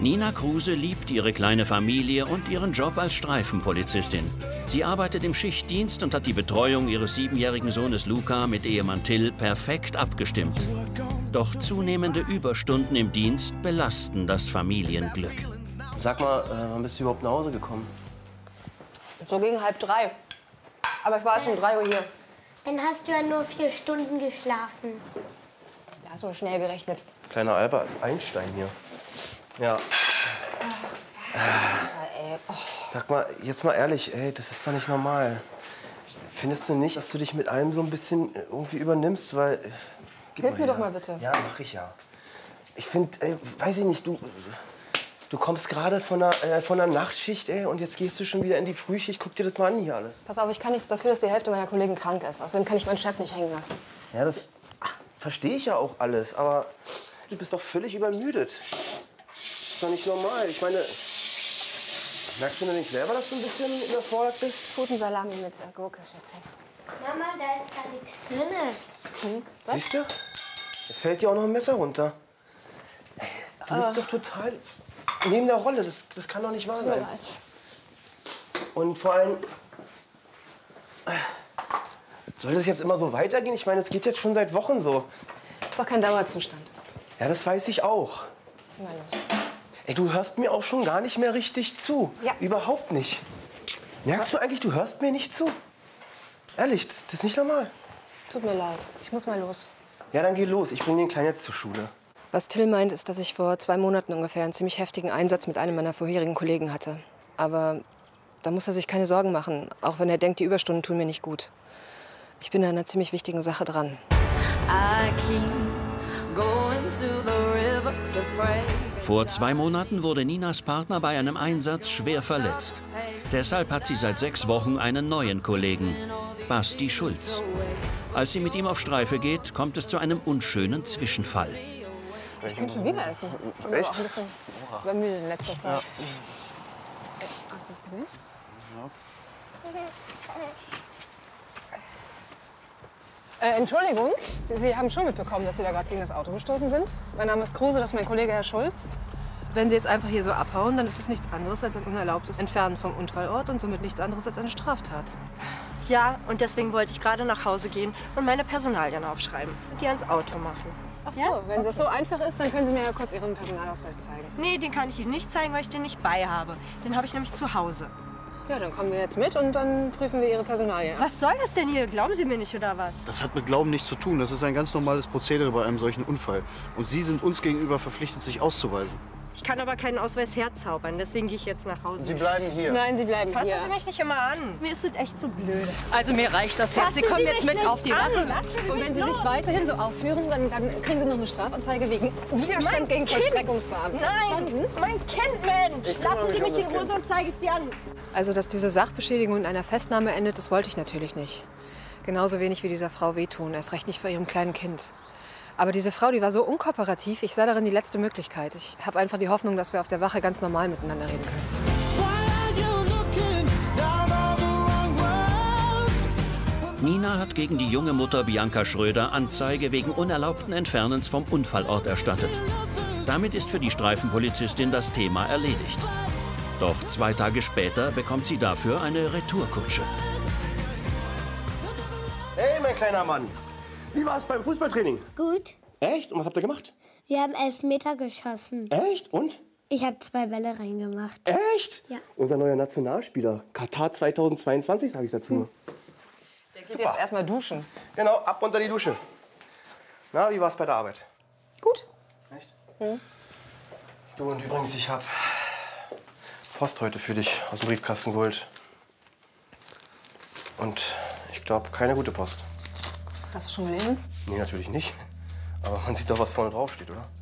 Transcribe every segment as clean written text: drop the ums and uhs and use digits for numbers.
Nina Kruse liebt ihre kleine Familie und ihren Job als Streifenpolizistin. Sie arbeitet im Schichtdienst und hat die Betreuung ihres 7-jährigen Sohnes Luca mit Ehemann Till perfekt abgestimmt. Doch zunehmende Überstunden im Dienst belasten das Familienglück. Sag mal, wann bist du überhaupt nach Hause gekommen? So gegen 2:30. Aber ich war erst um 3 Uhr hier. Dann hast du ja nur 4 Stunden geschlafen. Da hast du schnell gerechnet. Kleiner Albert Einstein hier. Ja. Sag mal, jetzt mal ehrlich, ey, das ist doch nicht normal. Findest du nicht, dass du dich mit allem so ein bisschen irgendwie übernimmst, weil... Hilf mir doch mal bitte. Ja, mach ich ja. Ich finde, weiß ich nicht, du kommst gerade von der Nachtschicht, ey, und jetzt gehst du schon wieder in die Frühschicht. Guck dir das mal an hier alles. Pass auf, ich kann nichts dafür, dass die Hälfte meiner Kollegen krank ist. Außerdem kann ich meinen Chef nicht hängen lassen. Ja, das verstehe ich ja auch alles, aber du bist doch völlig übermüdet. Das ist doch nicht normal. Ich meine, merkst du denn nicht selber, dass du ein bisschen überfordert bist? Guten Salami mit Gurke, Schätzchen. Mama, da ist gar nichts drin. Siehst du? Jetzt fällt dir auch noch ein Messer runter. Ey, du bist doch total neben der Rolle. Das kann doch nicht wahr sein. Und vor allem, soll das jetzt immer so weitergehen? Ich meine, es geht jetzt schon seit Wochen so. Ist doch kein Dauerzustand. Ja, das weiß ich auch. Mal los. Ey, du hörst mir auch schon gar nicht mehr richtig zu. Ja. Überhaupt nicht. Merkst du eigentlich, du hörst mir nicht zu? Ehrlich, das ist nicht normal. Tut mir leid. Ich muss mal los. Ja, dann geh los. Ich bring den Kleinen jetzt zur Schule. Was Till meint, ist, dass ich vor 2 Monaten ungefähr einen ziemlich heftigen Einsatz mit einem meiner vorherigen Kollegen hatte. Aber da muss er sich keine Sorgen machen, auch wenn er denkt, die Überstunden tun mir nicht gut. Ich bin an einer ziemlich wichtigen Sache dran. Vor 2 Monaten wurde Ninas Partner bei einem Einsatz schwer verletzt. Deshalb hat sie seit 6 Wochen einen neuen Kollegen, Basti Schulz. Als sie mit ihm auf Streife geht, kommt es zu einem unschönen Zwischenfall. Ich kann schon wieder essen. Echt? Ich bin auch ein bisschen übermüdet in letzter Zeit. Ja. Hast du das gesehen? Entschuldigung, Sie haben schon mitbekommen, dass Sie da gerade gegen das Auto gestoßen sind? Mein Name ist Kruse, das ist mein Kollege Herr Schulz. Wenn Sie jetzt einfach hier so abhauen, dann ist es nichts anderes als ein unerlaubtes Entfernen vom Unfallort und somit nichts anderes als eine Straftat. Ja, und deswegen wollte ich gerade nach Hause gehen und meine Personalien aufschreiben und die ans Auto machen. Ach so, wenn das so einfach ist, dann können Sie mir ja kurz Ihren Personalausweis zeigen. Nee, den kann ich Ihnen nicht zeigen, weil ich den nicht bei habe. Den habe ich nämlich zu Hause. Ja, dann kommen wir jetzt mit und dann prüfen wir Ihre Personalien. Was soll das denn hier? Glauben Sie mir nicht, oder was? Das hat mit Glauben nichts zu tun. Das ist ein ganz normales Prozedere bei einem solchen Unfall. Und Sie sind uns gegenüber verpflichtet, sich auszuweisen. Ich kann aber keinen Ausweis herzaubern, deswegen gehe ich jetzt nach Hause. Sie bleiben hier. Nein, Sie bleiben Fassen hier. Sie mich nicht immer an. Mir ist das echt so blöd. Also mir reicht das jetzt. Sie Fassen kommen Sie jetzt mich mit auf nicht die Wache. an. Lassen Sie Und mich wenn Sie sich los. weiterhin so aufführen, dann kriegen Sie noch eine Strafanzeige wegen Widerstand gegen Vollstreckungsbeamte. Verstanden? Mein Kind, Mensch! Lassen Sie mich in Ruhe, sonst zeige ich Sie an. Also, dass diese Sachbeschädigung in einer Festnahme endet, das wollte ich natürlich nicht. Genauso wenig wie dieser Frau wehtun, erst recht nicht vor ihrem kleinen Kind. Aber diese Frau, die war so unkooperativ, ich sah darin die letzte Möglichkeit. Ich habe einfach die Hoffnung, dass wir auf der Wache ganz normal miteinander reden können. Nina hat gegen die junge Mutter Bianca Schröder Anzeige wegen unerlaubten Entfernens vom Unfallort erstattet. Damit ist für die Streifenpolizistin das Thema erledigt. Doch 2 Tage später bekommt sie dafür eine Retourkutsche. Hey, mein kleiner Mann. Wie war's beim Fußballtraining? Gut. Echt? Und was habt ihr gemacht? Wir haben 11 Meter geschossen. Echt? Und? Ich habe 2 Bälle reingemacht. Echt? Ja. Unser neuer Nationalspieler. Katar 2022, sage ich dazu. Der geht jetzt erstmal duschen. Genau, ab unter die Dusche. Na, wie war's bei der Arbeit? Gut. Echt? Du, und übrigens, ich habe Post heute für dich aus dem Briefkasten geholt. Und ich glaube, keine gute Post. Hast du schon gelesen? Nee, natürlich nicht. Aber man sieht doch, was vorne drauf steht, oder?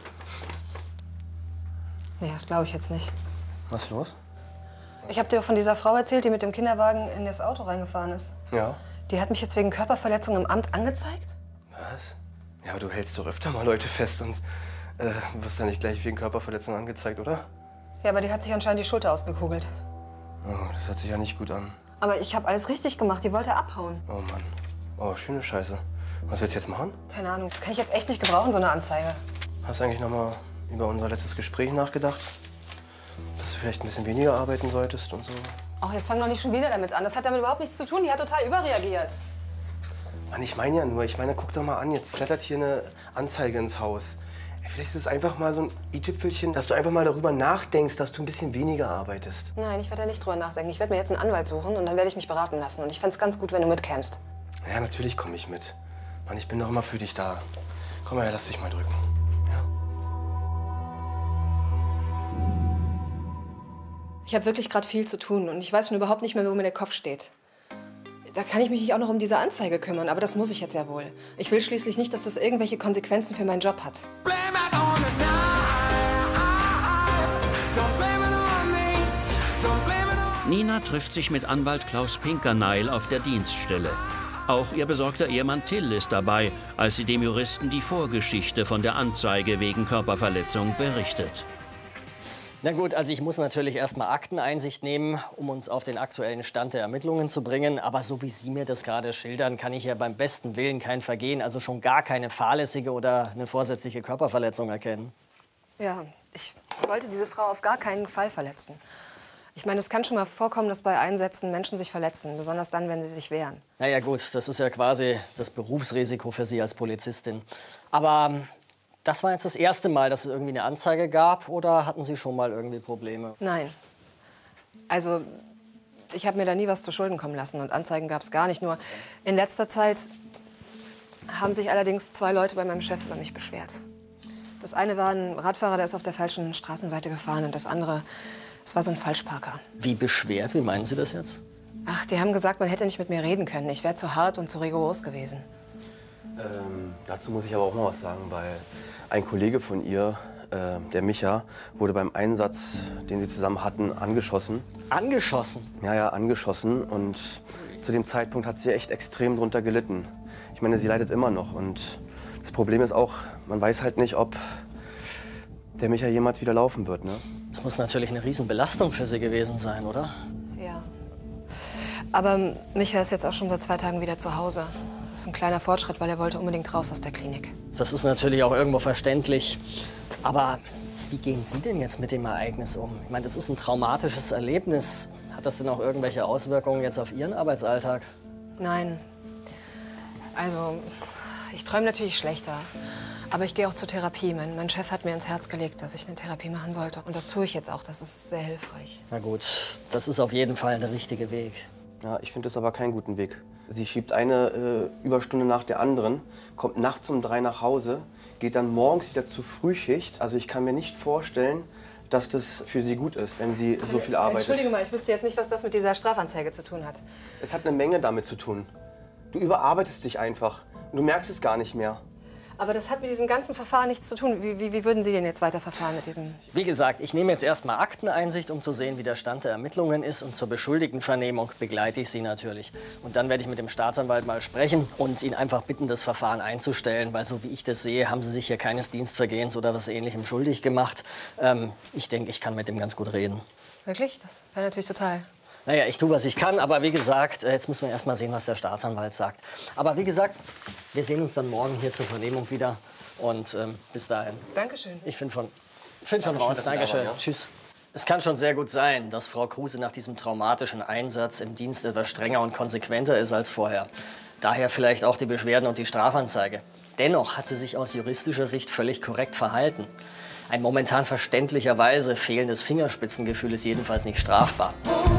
Nee, das glaube ich jetzt nicht. Was ist los? Ich habe dir von dieser Frau erzählt, die mit dem Kinderwagen in das Auto reingefahren ist. Ja. Die hat mich jetzt wegen Körperverletzung im Amt angezeigt? Was? Ja, aber du hältst doch öfter mal Leute fest und wirst dann nicht gleich wegen Körperverletzung angezeigt, oder? Ja, aber die hat sich anscheinend die Schulter ausgekugelt. Oh, das hört sich ja nicht gut an. Aber ich habe alles richtig gemacht. Die wollte abhauen. Oh Mann. Oh, schöne Scheiße. Was willst du jetzt machen? Keine Ahnung, das kann ich jetzt echt nicht gebrauchen, so eine Anzeige. Hast du eigentlich noch mal über unser letztes Gespräch nachgedacht. Dass du vielleicht ein bisschen weniger arbeiten solltest und so. Ach, jetzt fang doch nicht schon wieder damit an. Das hat damit überhaupt nichts zu tun. Die hat total überreagiert. Mann, ich meine ja nur, guck doch mal an, jetzt flattert hier eine Anzeige ins Haus. Ey, vielleicht ist es einfach mal so ein i-Tüpfelchen, dass du einfach mal darüber nachdenkst, dass du ein bisschen weniger arbeitest. Nein, ich werde da nicht drüber nachdenken. Ich werde mir jetzt einen Anwalt suchen und dann werde ich mich beraten lassen. Und ich fände es ganz gut, wenn du mitkämst. Ja, natürlich komme ich mit. Mann, ich bin doch immer für dich da. Komm mal, lass dich mal drücken. Ja. Ich habe wirklich gerade viel zu tun und ich weiß schon überhaupt nicht mehr, wo mir der Kopf steht. Da kann ich mich nicht auch noch um diese Anzeige kümmern, aber das muss ich jetzt ja wohl. Ich will schließlich nicht, dass das irgendwelche Konsequenzen für meinen Job hat. Nina trifft sich mit Anwalt Klaus Pinkerneil auf der Dienststelle. Auch ihr besorgter Ehemann Till ist dabei, als sie dem Juristen die Vorgeschichte von der Anzeige wegen Körperverletzung berichtet. Na gut, also ich muss natürlich erstmal Akteneinsicht nehmen, um uns auf den aktuellen Stand der Ermittlungen zu bringen. Aber so wie Sie mir das gerade schildern, kann ich ja beim besten Willen kein Vergehen, also schon gar keine fahrlässige oder eine vorsätzliche Körperverletzung erkennen. Ja, ich wollte diese Frau auf gar keinen Fall verletzen. Ich meine, es kann schon mal vorkommen, dass bei Einsätzen Menschen sich verletzen, besonders dann, wenn sie sich wehren. Na ja gut, das ist ja quasi das Berufsrisiko für Sie als Polizistin. Aber das war jetzt das erste Mal, dass es irgendwie eine Anzeige gab, oder hatten Sie schon mal irgendwie Probleme? Nein. Also, ich habe mir da nie was zu Schulden kommen lassen und Anzeigen gab es gar nicht. Nur in letzter Zeit haben sich allerdings 2 Leute bei meinem Chef über mich beschwert. Das eine war ein Radfahrer, der ist auf der falschen Straßenseite gefahren und das andere, das war so ein Falschparker. Wie beschwert? Wie meinen Sie das jetzt? Ach, die haben gesagt, man hätte nicht mit mir reden können. Ich wäre zu hart und zu rigoros gewesen. Dazu muss ich aber auch mal was sagen, weil ein Kollege von ihr, der Micha, wurde beim Einsatz, den sie zusammen hatten, angeschossen. Angeschossen? Ja, angeschossen. Und zu dem Zeitpunkt hat sie echt extrem drunter gelitten. Ich meine, sie leidet immer noch. Und das Problem ist auch, man weiß halt nicht, ob der Micha jemals wieder laufen wird, ne? Das muss natürlich eine Riesenbelastung für Sie gewesen sein, oder? Ja. Aber Micha ist jetzt auch schon seit 2 Tagen wieder zu Hause. Das ist ein kleiner Fortschritt, weil er wollte unbedingt raus aus der Klinik. Das ist natürlich auch irgendwo verständlich. Aber wie gehen Sie denn jetzt mit dem Ereignis um? Ich meine, das ist ein traumatisches Erlebnis. Hat das denn auch irgendwelche Auswirkungen jetzt auf Ihren Arbeitsalltag? Nein. Also, ich träume natürlich schlechter. Aber ich gehe auch zur Therapie. Mein Chef hat mir ins Herz gelegt, dass ich eine Therapie machen sollte. Und das tue ich jetzt auch. Das ist sehr hilfreich. Na gut, das ist auf jeden Fall der richtige Weg. Ja, ich finde das aber keinen guten Weg. Sie schiebt eine Überstunde nach der anderen, kommt nachts um 3 nach Hause, geht dann morgens wieder zur Frühschicht. Also ich kann mir nicht vorstellen, dass das für sie gut ist, wenn sie so viel arbeitet. Entschuldige mal, ich wüsste jetzt nicht, was das mit dieser Strafanzeige zu tun hat. Es hat eine Menge damit zu tun. Du überarbeitest dich einfach. Du merkst es gar nicht mehr. Aber das hat mit diesem ganzen Verfahren nichts zu tun. Wie würden Sie denn jetzt weiterverfahren mit diesem? Wie gesagt, ich nehme jetzt erstmal Akteneinsicht, um zu sehen, wie der Stand der Ermittlungen ist. Und zur Beschuldigtenvernehmung begleite ich Sie natürlich. Und dann werde ich mit dem Staatsanwalt mal sprechen und ihn einfach bitten, das Verfahren einzustellen. Weil so wie ich das sehe, haben Sie sich hier keines Dienstvergehens oder was Ähnlichem schuldig gemacht. Ich denke, ich kann mit dem ganz gut reden. Wirklich? Das wäre natürlich total. Naja, ich tue, was ich kann, aber wie gesagt, jetzt müssen wir erst mal sehen, was der Staatsanwalt sagt. Aber wie gesagt, wir sehen uns dann morgen hier zur Vernehmung wieder und bis dahin. Dankeschön. Ich finde schon raus. Dankeschön. Ja. Tschüss. Es kann schon sehr gut sein, dass Frau Kruse nach diesem traumatischen Einsatz im Dienst etwas strenger und konsequenter ist als vorher. Daher vielleicht auch die Beschwerden und die Strafanzeige. Dennoch hat sie sich aus juristischer Sicht völlig korrekt verhalten. Ein momentan verständlicherweise fehlendes Fingerspitzengefühl ist jedenfalls nicht strafbar.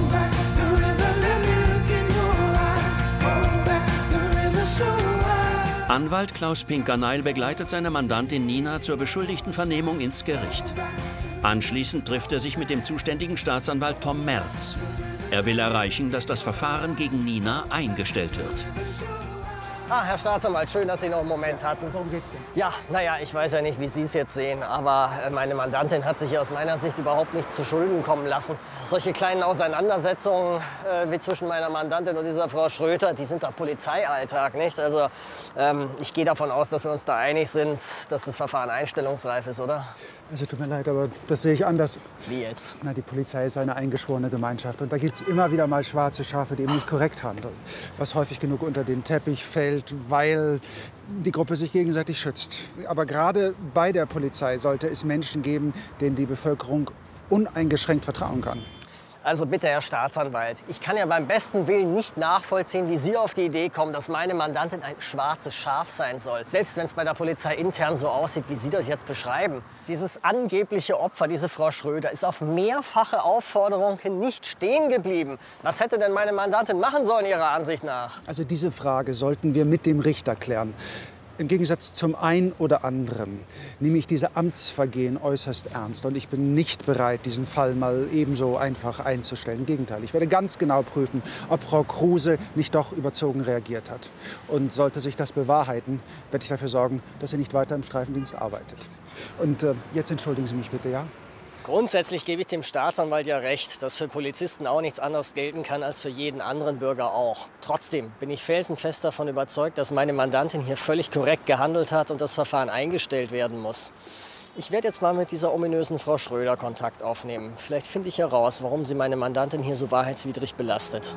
Anwalt Klaus Pinkerneil begleitet seine Mandantin Nina zur Beschuldigtenvernehmung ins Gericht. Anschließend trifft er sich mit dem zuständigen Staatsanwalt Tom Merz. Er will erreichen, dass das Verfahren gegen Nina eingestellt wird. Ah, Herr Staatsanwalt, schön, dass Sie noch einen Moment hatten. Worum geht's denn? Ja, naja, ich weiß ja nicht, wie Sie es jetzt sehen, aber meine Mandantin hat sich hier aus meiner Sicht überhaupt nichts zu Schulden kommen lassen. Solche kleinen Auseinandersetzungen wie zwischen meiner Mandantin und dieser Frau Schröter, die sind doch Polizeialltag, nicht? Also ich gehe davon aus, dass wir uns da einig sind, dass das Verfahren einstellungsreif ist, oder? Also tut mir leid, aber das sehe ich anders. Wie jetzt? Na, die Polizei ist eine eingeschworene Gemeinschaft und da gibt es immer wieder mal schwarze Schafe, die eben nicht korrekt handeln. Was häufig genug unter den Teppich fällt, Gewalt, weil die Gruppe sich gegenseitig schützt. Aber gerade bei der Polizei sollte es Menschen geben, denen die Bevölkerung uneingeschränkt vertrauen kann. Also bitte, Herr Staatsanwalt, ich kann ja beim besten Willen nicht nachvollziehen, wie Sie auf die Idee kommen, dass meine Mandantin ein schwarzes Schaf sein soll. Selbst wenn es bei der Polizei intern so aussieht, wie Sie das jetzt beschreiben. Dieses angebliche Opfer, diese Frau Schröder, ist auf mehrfache Aufforderung hin nicht stehen geblieben. Was hätte denn meine Mandantin machen sollen, Ihrer Ansicht nach? Also diese Frage sollten wir mit dem Richter klären. Im Gegensatz zum einen oder anderen nehme ich diese Amtsvergehen äußerst ernst. Und ich bin nicht bereit, diesen Fall mal ebenso einfach einzustellen. Im Gegenteil, ich werde ganz genau prüfen, ob Frau Kruse nicht doch überzogen reagiert hat. Und sollte sich das bewahrheiten, werde ich dafür sorgen, dass sie nicht weiter im Streifendienst arbeitet. Und jetzt entschuldigen Sie mich bitte, ja? Grundsätzlich gebe ich dem Staatsanwalt ja recht, dass für Polizisten auch nichts anderes gelten kann als für jeden anderen Bürger auch. Trotzdem bin ich felsenfest davon überzeugt, dass meine Mandantin hier völlig korrekt gehandelt hat und das Verfahren eingestellt werden muss. Ich werde jetzt mal mit dieser ominösen Frau Schröder Kontakt aufnehmen. Vielleicht finde ich heraus, warum sie meine Mandantin hier so wahrheitswidrig belastet.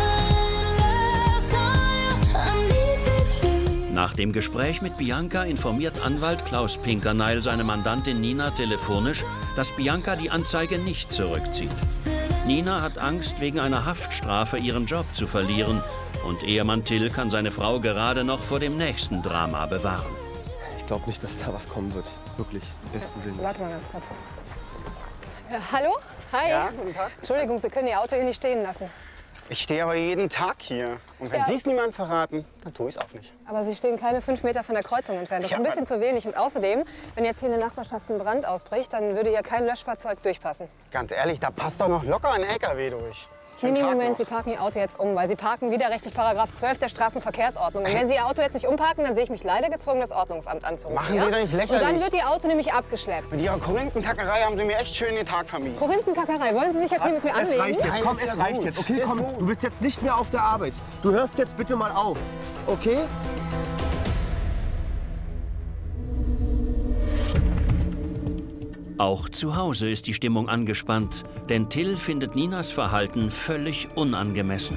Nach dem Gespräch mit Bianca informiert Anwalt Klaus Pinkerneil seine Mandantin Nina telefonisch, dass Bianca die Anzeige nicht zurückzieht. Nina hat Angst, wegen einer Haftstrafe ihren Job zu verlieren. Und Ehemann Till kann seine Frau gerade noch vor dem nächsten Drama bewahren. Ich glaube nicht, dass da was kommen wird. Wirklich, im besten Willen. Warte mal ganz kurz. Hallo? Hi. Ja, guten Tag. Entschuldigung, Sie können Ihr Auto hier nicht stehen lassen. Ich stehe aber jeden Tag hier. Und wenn Ja. Sie es niemandem verraten, dann tue ich es auch nicht. Aber Sie stehen keine 5 Meter von der Kreuzung entfernt. Das ist Ja, ein bisschen zu wenig. Und außerdem, wenn jetzt hier in der Nachbarschaft ein Brand ausbricht, dann würde ja kein Löschfahrzeug durchpassen. Ganz ehrlich, da passt doch noch locker ein LKW durch. Schönen Tag Moment, noch. Sie parken Ihr Auto jetzt um, weil Sie parken widerrechtlich § 12 der Straßenverkehrsordnung. Und wenn Sie Ihr Auto jetzt nicht umparken, dann sehe ich mich leider gezwungen, das Ordnungsamt anzurufen. Machen ja? Sie doch nicht lächerlich. Und dann wird Ihr Auto nämlich abgeschleppt. Mit Ihrer Korinthenkackerei haben Sie mir echt schön den Tag vermiest. Korinthenkackerei, wollen Sie sich jetzt hier mit mir anlegen? Es reicht jetzt, Nein, komm, ist ja es reicht gut. jetzt. Okay, Ist komm, gut. du bist jetzt nicht mehr auf der Arbeit. Du hörst jetzt bitte mal auf, okay? Auch zu Hause ist die Stimmung angespannt, denn Till findet Ninas Verhalten völlig unangemessen.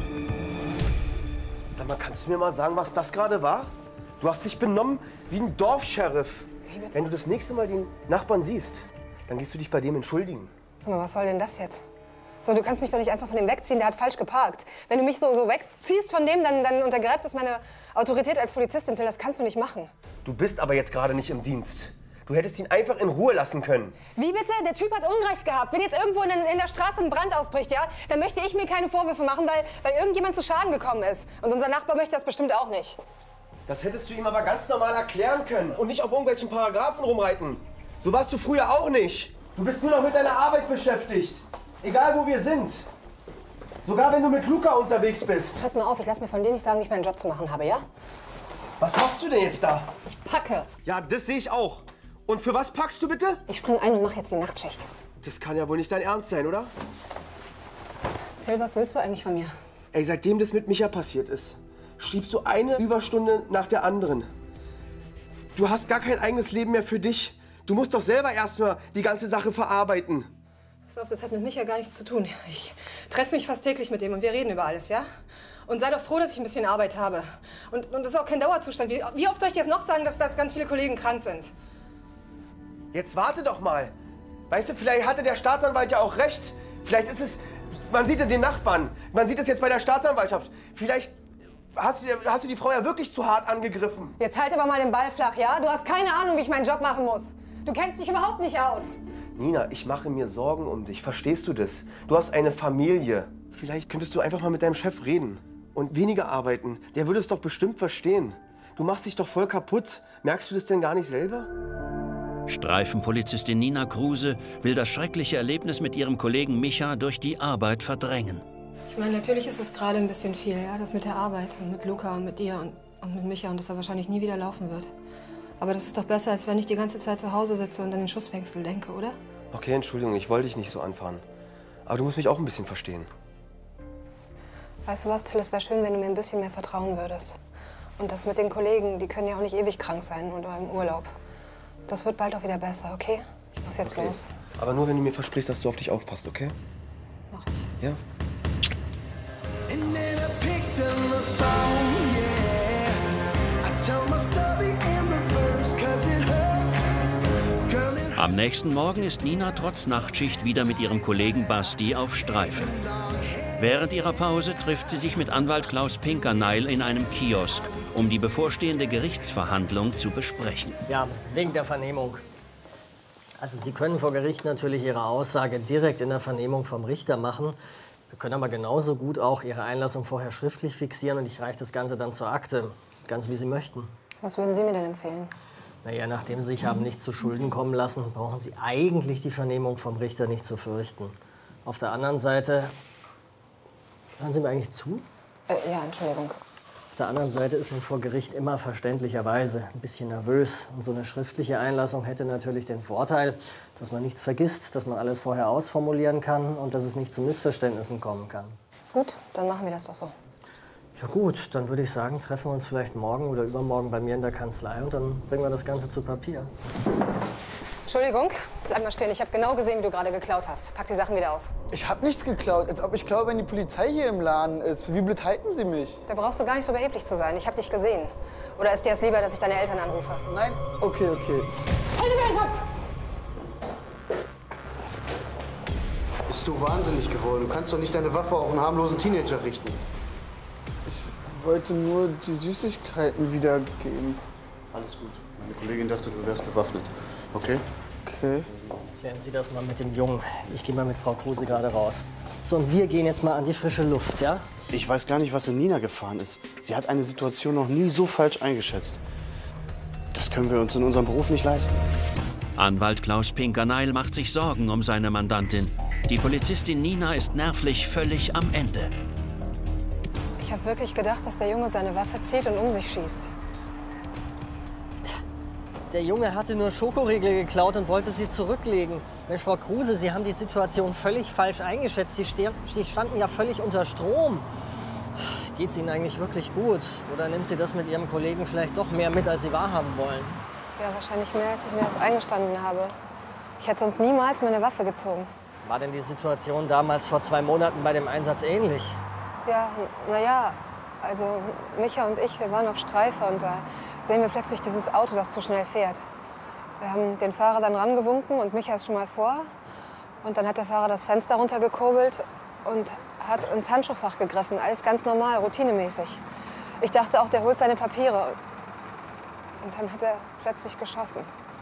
Sag mal, kannst du mir mal sagen, was das gerade war? Du hast dich benommen wie ein Dorfscheriff. Wenn du das nächste Mal den Nachbarn siehst, dann gehst du dich bei dem entschuldigen. Sag mal, was soll denn das jetzt? So, du kannst mich doch nicht einfach von dem wegziehen, der hat falsch geparkt. Wenn du mich so wegziehst von dem, dann untergräbt das meine Autorität als Polizistin, Till, das kannst du nicht machen. Du bist aber jetzt gerade nicht im Dienst. Du hättest ihn einfach in Ruhe lassen können. Wie bitte? Der Typ hat Unrecht gehabt. Wenn jetzt irgendwo in der Straße ein Brand ausbricht, ja, dann möchte ich mir keine Vorwürfe machen, weil irgendjemand zu Schaden gekommen ist. Und unser Nachbar möchte das bestimmt auch nicht. Das hättest du ihm aber ganz normal erklären können und nicht auf irgendwelchen Paragraphen rumreiten. So warst du früher auch nicht. Du bist nur noch mit deiner Arbeit beschäftigt. Egal, wo wir sind. Sogar wenn du mit Luca unterwegs bist. Pass mal auf, ich lass mir von dir nicht sagen, wie ich meinen Job zu machen habe, ja? Was machst du denn jetzt da? Ich packe. Ja, das sehe ich auch. Und für was packst du bitte? Ich spring ein und mach jetzt die Nachtschicht. Das kann ja wohl nicht dein Ernst sein, oder? Till, was willst du eigentlich von mir? Ey, seitdem das mit Micha passiert ist, schiebst du eine Überstunde nach der anderen. Du hast gar kein eigenes Leben mehr für dich. Du musst doch selber erstmal die ganze Sache verarbeiten. Pass auf, das hat mit Micha gar nichts zu tun. Ich treffe mich fast täglich mit ihm und wir reden über alles, ja? Und sei doch froh, dass ich ein bisschen Arbeit habe. Und das ist auch kein Dauerzustand. Wie oft soll ich dir jetzt noch sagen, dass ganz viele Kollegen krank sind? Jetzt warte doch mal. Weißt du, vielleicht hatte der Staatsanwalt ja auch recht. Vielleicht ist es, man sieht ja den Nachbarn, man sieht es jetzt bei der Staatsanwaltschaft. Vielleicht hast du die Frau ja wirklich zu hart angegriffen. Jetzt halt aber mal den Ball flach, ja? Du hast keine Ahnung, wie ich meinen Job machen muss. Du kennst dich überhaupt nicht aus. Nina, ich mache mir Sorgen um dich. Verstehst du das? Du hast eine Familie. Vielleicht könntest du einfach mal mit deinem Chef reden und weniger arbeiten. Der würde es doch bestimmt verstehen. Du machst dich doch voll kaputt. Merkst du das denn gar nicht selber? Streifenpolizistin Nina Kruse will das schreckliche Erlebnis mit ihrem Kollegen Micha durch die Arbeit verdrängen. Ich meine, natürlich ist es gerade ein bisschen viel, ja? Das mit der Arbeit und mit Luca und mit dir und mit Micha und dass er wahrscheinlich nie wieder laufen wird. Aber das ist doch besser, als wenn ich die ganze Zeit zu Hause sitze und an den Schusswechsel denke, oder? Okay, Entschuldigung, ich wollte dich nicht so anfahren. Aber du musst mich auch ein bisschen verstehen. Weißt du was, Till, es wäre schön, wenn du mir ein bisschen mehr vertrauen würdest. Und das mit den Kollegen, die können ja auch nicht ewig krank sein oder im Urlaub. Das wird bald auch wieder besser, okay? Ich muss jetzt los. Aber nur, wenn du mir versprichst, dass du auf dich aufpasst, okay? Mach ich. Ja? Am nächsten Morgen ist Nina trotz Nachtschicht wieder mit ihrem Kollegen Basti auf Streife. Während ihrer Pause trifft sie sich mit Anwalt Klaus Pinkerneil in einem Kiosk, um die bevorstehende Gerichtsverhandlung zu besprechen. Ja, wegen der Vernehmung. Also Sie können vor Gericht natürlich Ihre Aussage direkt in der Vernehmung vom Richter machen. Wir können aber genauso gut auch Ihre Einlassung vorher schriftlich fixieren und ich reiche das Ganze dann zur Akte, ganz wie Sie möchten. Was würden Sie mir denn empfehlen? Naja, nachdem Sie sich haben nicht zu Schulden kommen lassen, brauchen Sie eigentlich die Vernehmung vom Richter nicht zu fürchten. Auf der anderen Seite, hören Sie mir eigentlich zu? Ja, Entschuldigung. Auf der anderen Seite ist man vor Gericht immer verständlicherweise ein bisschen nervös. Und so eine schriftliche Einlassung hätte natürlich den Vorteil, dass man nichts vergisst, dass man alles vorher ausformulieren kann und dass es nicht zu Missverständnissen kommen kann. Gut, dann machen wir das doch so. Ja gut, dann würde ich sagen, treffen wir uns vielleicht morgen oder übermorgen bei mir in der Kanzlei und dann bringen wir das Ganze zu Papier. Entschuldigung, bleib mal stehen. Ich habe genau gesehen, wie du gerade geklaut hast. Pack die Sachen wieder aus. Ich hab nichts geklaut, als ob ich klaue, wenn die Polizei hier im Laden ist. Wie blöd halten Sie mich? Da brauchst du gar nicht so überheblich zu sein. Ich habe dich gesehen. Oder ist dir es lieber, dass ich deine Eltern anrufe? Nein? Okay. Hände über den Kopf! Bist du wahnsinnig geworden? Du kannst doch nicht deine Waffe auf einen harmlosen Teenager richten. Ich wollte nur die Süßigkeiten wiedergeben. Alles gut. Meine Kollegin dachte, du wärst bewaffnet. Okay? Okay. Klären Sie das mal mit dem Jungen. Ich gehe mal mit Frau Kruse gerade raus. So, und wir gehen jetzt mal an die frische Luft, ja? Ich weiß gar nicht, was in Nina gefahren ist. Sie hat eine Situation noch nie so falsch eingeschätzt. Das können wir uns in unserem Beruf nicht leisten. Anwalt Klaus Pinkerneil macht sich Sorgen um seine Mandantin. Die Polizistin Nina ist nervlich völlig am Ende. Ich habe wirklich gedacht, dass der Junge seine Waffe zieht und um sich schießt. Der Junge hatte nur Schokoriegel geklaut und wollte sie zurücklegen. Mensch, Frau Kruse, Sie haben die Situation völlig falsch eingeschätzt. Sie standen ja völlig unter Strom. Geht's Ihnen eigentlich wirklich gut? Oder nimmt sie das mit Ihrem Kollegen vielleicht doch mehr mit, als Sie wahrhaben wollen? Ja, wahrscheinlich mehr, als ich mir das eingestanden habe. Ich hätte sonst niemals meine Waffe gezogen. War denn die Situation damals vor 2 Monaten bei dem Einsatz ähnlich? Ja, naja, also Micha und ich, wir waren auf Streife und da sehen wir plötzlich dieses Auto, das zu schnell fährt. Wir haben den Fahrer dann rangewunken und Micha ist schon mal vor. Und dann hat der Fahrer das Fenster runtergekurbelt und hat ins Handschuhfach gegriffen. Alles ganz normal, routinemäßig. Ich dachte auch, der holt seine Papiere. Und dann hat er plötzlich geschossen.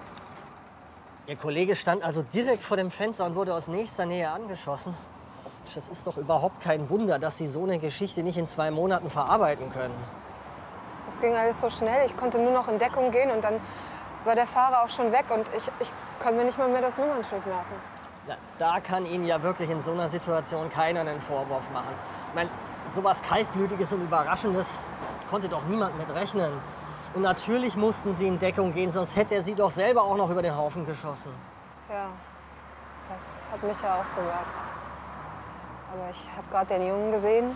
Ihr Kollege stand also direkt vor dem Fenster und wurde aus nächster Nähe angeschossen. Das ist doch überhaupt kein Wunder, dass Sie so eine Geschichte nicht in 2 Monaten verarbeiten können. Das ging alles so schnell. Ich konnte nur noch in Deckung gehen und dann war der Fahrer auch schon weg und ich konnte mir nicht mal mehr das Nummernschild merken. Ja, da kann Ihnen ja wirklich in so einer Situation keiner einen Vorwurf machen. Ich meine, sowas Kaltblütiges und Überraschendes konnte doch niemand mit rechnen. Und natürlich mussten Sie in Deckung gehen, sonst hätte er Sie doch selber auch noch über den Haufen geschossen. Ja, das hat Micha auch gesagt. Aber ich habe gerade den Jungen gesehen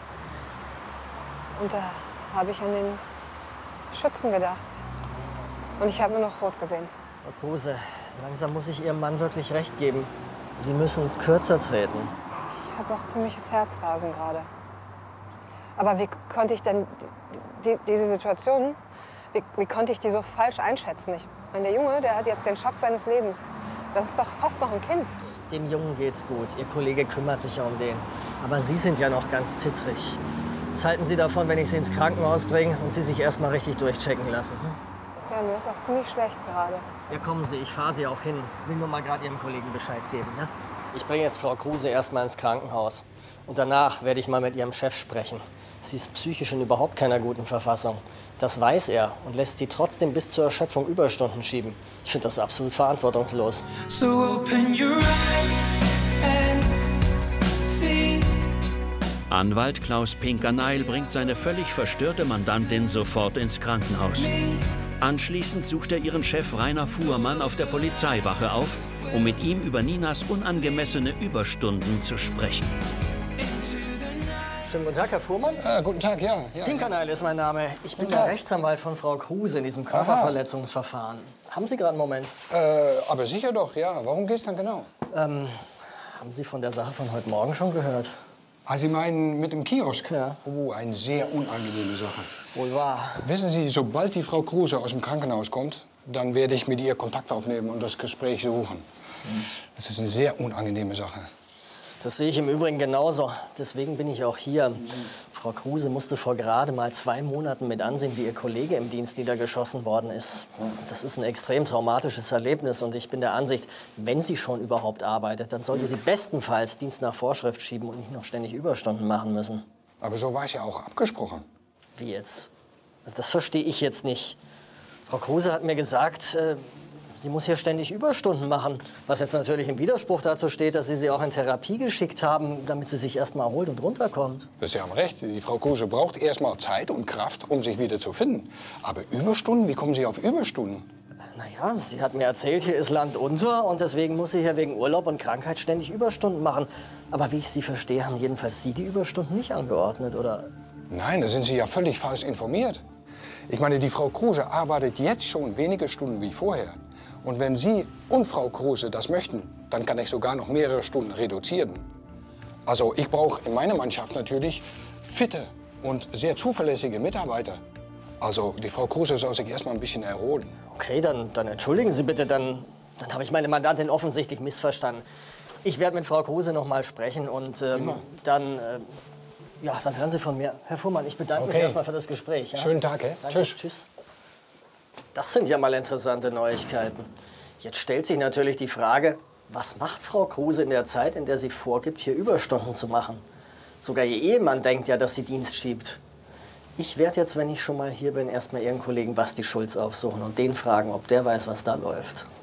und da habe ich an den Schützen gedacht. Und ich habe nur noch rot gesehen. Frau Kruse, langsam muss ich Ihrem Mann wirklich recht geben. Sie müssen kürzer treten. Ich habe auch ziemliches Herzrasen gerade. Aber wie konnte ich denn diese Situation, wie konnte ich die so falsch einschätzen? Ich meine, der Junge, der hat jetzt den Schock seines Lebens. Das ist doch fast noch ein Kind. Dem Jungen geht's gut. Ihr Kollege kümmert sich ja um den. Aber Sie sind ja noch ganz zittrig. Was halten Sie davon, wenn ich Sie ins Krankenhaus bringe und Sie sich erst mal richtig durchchecken lassen? Ja, mir ist auch ziemlich schlecht gerade. Ja, kommen Sie, ich fahre Sie auch hin. Will nur mal gerade Ihrem Kollegen Bescheid geben, ja? Ich bringe jetzt Frau Kruse erst mal ins Krankenhaus. Und danach werde ich mal mit Ihrem Chef sprechen. Sie ist psychisch in überhaupt keiner guten Verfassung. Das weiß er und lässt sie trotzdem bis zur Erschöpfung Überstunden schieben. Ich finde das absolut verantwortungslos. So open your eyes and see. Anwalt Klaus Pinkerneil bringt seine völlig verstörte Mandantin sofort ins Krankenhaus. Anschließend sucht er ihren Chef Rainer Fuhrmann auf der Polizeiwache auf, um mit ihm über Ninas unangemessene Überstunden zu sprechen. Schönen guten Tag, Herr Fuhrmann. Guten Tag, ja. Pinkerneil ist mein Name. Ich bin der Rechtsanwalt von Frau Kruse in diesem Körperverletzungsverfahren. Haben Sie gerade einen Moment? Aber sicher doch, ja. Warum geht's dann genau? Haben Sie von der Sache von heute Morgen schon gehört? Sie meinen mit dem Kiosk? Ja. Oh, eine sehr unangenehme Sache. Wohl wahr. Wissen Sie, sobald die Frau Kruse aus dem Krankenhaus kommt, dann werde ich mit ihr Kontakt aufnehmen und das Gespräch suchen. Das ist eine sehr unangenehme Sache. Das sehe ich im Übrigen genauso. Deswegen bin ich auch hier. Frau Kruse musste vor gerade mal 2 Monaten mit ansehen, wie ihr Kollege im Dienst niedergeschossen worden ist. Das ist ein extrem traumatisches Erlebnis. Und ich bin der Ansicht, wenn sie schon überhaupt arbeitet, dann sollte sie bestenfalls Dienst nach Vorschrift schieben und nicht noch ständig Überstunden machen müssen. Aber so war es ja auch abgesprochen. Wie jetzt? Also das verstehe ich jetzt nicht. Frau Kruse hat mir gesagt, sie muss hier ständig Überstunden machen. Was jetzt natürlich im Widerspruch dazu steht, dass Sie auch in Therapie geschickt haben, damit sie sich erst mal erholt und runterkommt. Sie haben recht. Die Frau Kruse braucht erst mal Zeit und Kraft, um sich wieder zu finden. Aber Überstunden? Wie kommen Sie auf Überstunden? Naja, sie hat mir erzählt, hier ist Land unter und deswegen muss sie hier wegen Urlaub und Krankheit ständig Überstunden machen. Aber wie ich Sie verstehe, haben jedenfalls Sie die Überstunden nicht angeordnet, oder? Nein, da sind Sie ja völlig falsch informiert. Ich meine, die Frau Kruse arbeitet jetzt schon weniger Stunden wie vorher. Und wenn Sie und Frau Kruse das möchten, dann kann ich sogar noch mehrere Stunden reduzieren. Also ich brauche in meiner Mannschaft natürlich fitte und sehr zuverlässige Mitarbeiter. Also die Frau Kruse soll sich erst mal ein bisschen erholen. Okay, dann entschuldigen Sie bitte, dann habe ich meine Mandantin offensichtlich missverstanden. Ich werde mit Frau Kruse noch mal sprechen und dann hören Sie von mir. Herr Fuhrmann, ich bedanke mich erstmal für das Gespräch. Ja? Schönen Tag, hä? Danke. Tschüss. Das sind ja mal interessante Neuigkeiten. Jetzt stellt sich natürlich die Frage, was macht Frau Kruse in der Zeit, in der sie vorgibt, hier Überstunden zu machen? Sogar ihr Ehemann denkt ja, dass sie Dienst schiebt. Ich werde jetzt, wenn ich schon mal hier bin, erst mal Ihren Kollegen Basti Schulz aufsuchen und den fragen, ob der weiß, was da läuft.